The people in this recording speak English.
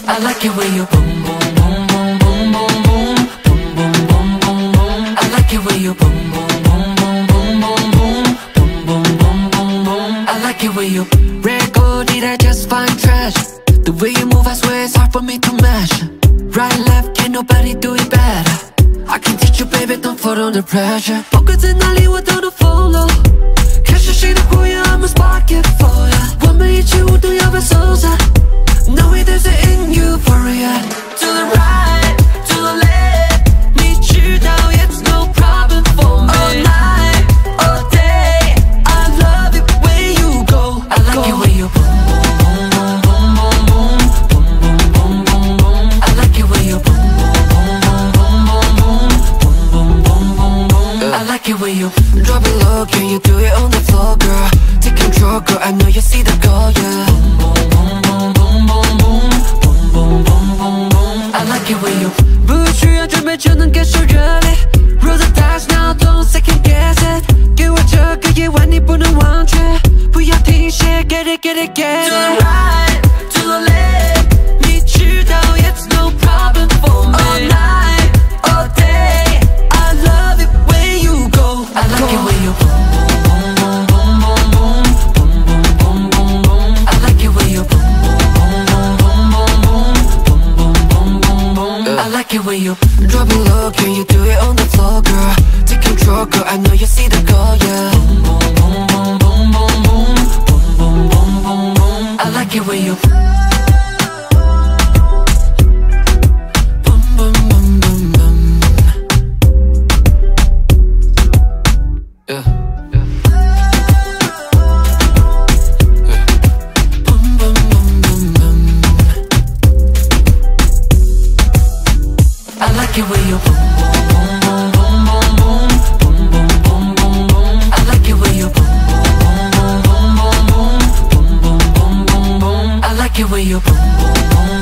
I like it when you boom boom boom boom boom boom boom boom boom boom boom boom. I like it when you boom boom boom boom boom boom boom boom boom boom boom. I like it when you red gold, did I just find trash? The way you move, I swear it's hard for me to match. Right, left, can't nobody do it better. I can teach you, baby, don't fall under pressure. 벚꽃은 날리워도 follow. 가시시라고 I'ma spark it for ya. 완美지우도 옆에 솟아. Know it there's an euphoria. To the right, to the left. need you now, it's no problem for me. All night, all day. I love it when you go. I like it when you boom boom boom boom boom boom boom boom boom boom. I like it when you boom boom boom boom boom boom boom boom boom. I like it when you drop it low, can you do it on the floor, girl? Take control, girl, I know you see the goal, yeah. I like it when you 不需要准备就能感受热烈 Roll the dice now, don't second guess it 给我这个夜晚你不能忘却不要停歇 Get it, get it, get it To the right, to the left 你知道 it's no problem for me All night, all day I love it when you go I like it when you boom boom boom boom boom boom boom boom boom boom I like it when you boom I like it when you drop it low, can you do it on the floor, girl? Take control, girl, I know you see the goal, yeah. Boom, boom, boom, boom, boom, boom, boom, boom, boom, boom, boom. I like it when you boom, boom, boom, boom, boom. Yeah. I like it when you boom boom boom boom boom boom boom boom boom boom. I like it when you boom boom boom boom boom boom boom boom boom boom. I like it when you boom boom boom